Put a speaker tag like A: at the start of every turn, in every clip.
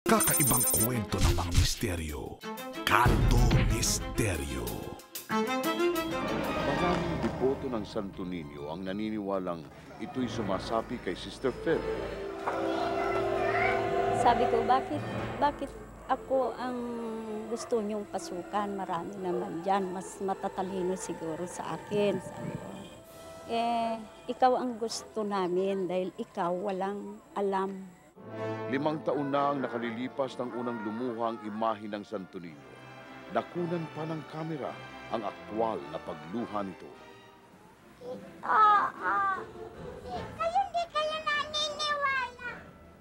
A: Kakaibang kwento ng mga misteryo. Kanto Misteryo.
B: Maraming deboto ng Santo Niño ang naniniwalang ito'y sumasapi kay Sister Fel.
C: Sabi ko, bakit ako ang gusto niyong pasukan? Marami naman dyan, mas matatalino siguro sa akin. Sabi ko, ikaw ang gusto namin dahil ikaw walang alam.
B: 5 taon na ang nakalilipas ng unang lumuha ang imahe ng Santo Niño. Nakunan pa ng kamera ang aktwal na pagluha nito.
D: Hindi kayo naniniwala.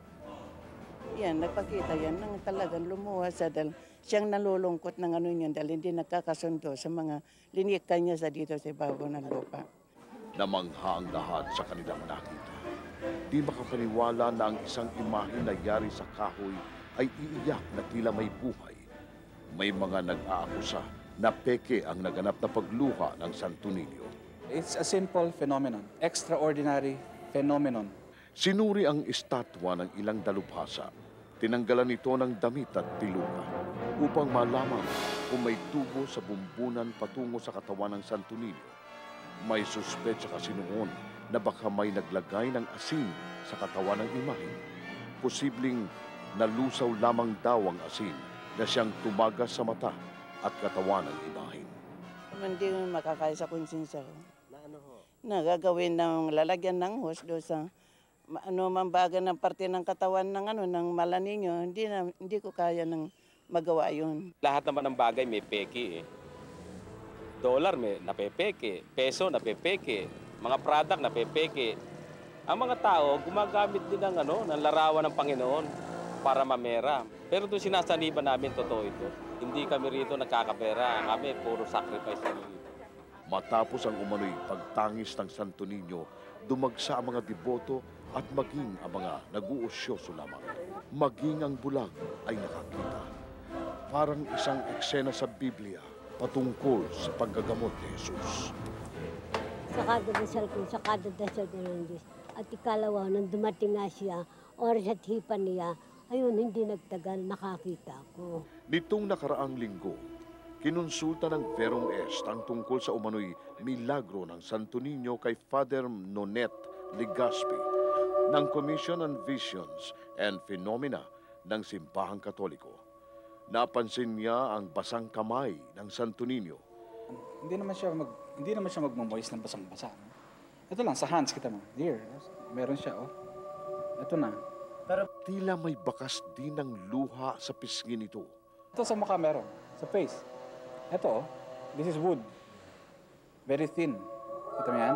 E: Yan, nagpakita yan nang talagang lumuha sa dahil siyang nalulungkot ng ano yun dahil hindi nagkakasundo sa mga linika niya sa dito sa ibabaw ng lupa.
B: Namangha ang lahat sa kanilang nakita. Di makapaniwala na ang isang imahe na yari sa kahoy ay iiyak na tila may buhay. May mga nag-aakusa na peke ang naganap na pagluha ng Santo Niño.
F: It's a simple phenomenon, extraordinary phenomenon.
B: Sinuri ang estatwa ng ilang dalubhasa. Tinanggalan ito ng damit at tiluka upang malaman kung may tubo sa bumbunan patungo sa katawan ng Santo Niño. May suspetsa kasi noon na baka may naglagay ng asin sa katawan ng imahe. Posibleng nalusaw lamang daw ang asin na siyang tumagas sa mata at katawan ng imahe.
E: Hindi mo makakaya sa konsensya ko. Na gagawin ng lalagyan ng hose doon sa mambaga ng parte ng katawan ng ng mala ninyo, hindi ko kaya nang magawa yun.
G: Lahat naman ng bagay may peke eh. Dollar may napepeke, peso napepeke, mga product napepeke. Ang mga tao gumagamit din ng larawan ng Panginoon para mamera. Pero doon sinasaniban namin totoo ito. Hindi kami rito nagkakapera, kami puro sacrifice kami rito.
B: Matapos ang umano'y pagtangis ng Santo Niño, dumagsa ang mga deboto at maging ang mga nag-uusyoso lamang. Maging ang bulag ay nakakita. Parang isang eksena sa Biblia patungkol sa paggagamot ni Jesus.
D: Sa kadadasal ko, sa kadadasal ko ng Diyos. At ikalawa, nang dumating nga siya, oras at hipan niya, ayun, hindi nagtagal, nakakita ko.
B: Nitong nakaraang linggo, kinonsulta ng Verong Est ang tungkol sa umano'y milagro ng Santo Niño kay Father Nonet Legaspi ng Commission on Visions and Phenomena ng Simbahang Katoliko. Napansin niya ang basang kamay ng Santo Niño.
F: Hindi naman siya magmo-moist ng basang-basa. No? Ito lang, sa hands kita mo. Here, meron siya, oh. Ito na.
B: Pero tila may bakas din ng luha sa pisngi nito.
F: Ito sa mukha meron, sa face. Ito, oh. This is wood. Very thin. Kita mo yan?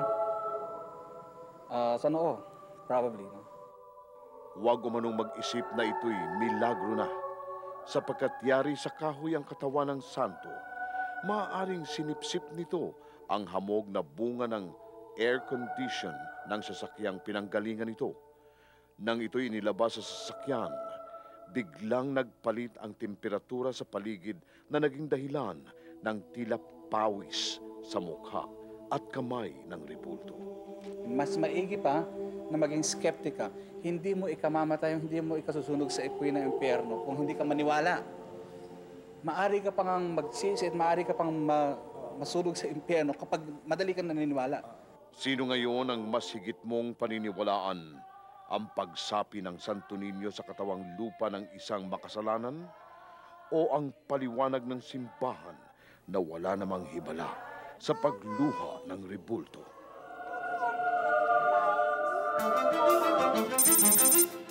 F: Sa noo, probably. No?
B: Huwag umanong mag-isip na ito'y milagro na. Sapagkat yari sa kahoy ang katawan ng santo, maaaring sinipsip nito ang hamog na bunga ng air condition ng sasakyang pinanggalingan nito. Nang ito'y inilabas sa sasakyan, biglang nagpalit ang temperatura sa paligid na naging dahilan ng tila pawis sa mukha at kamay ng rebulto.
F: Mas maigi pa na maging skeptic ka. Hindi mo ikamamatay, hindi mo ikasusunog sa ipoy ng impyerno kung hindi ka maniwala. Maari ka pang magsisi at maari ka pang masunog sa impyerno kapag madali kang naniniwala.
B: Sino ngayon ang mas higit mong paniniwalaan? Ang pagsapi ng Santo Niño sa katawang lupa ng isang makasalanan? O ang paliwanag ng simbahan na wala namang hibala sa pagluha ng rebulto?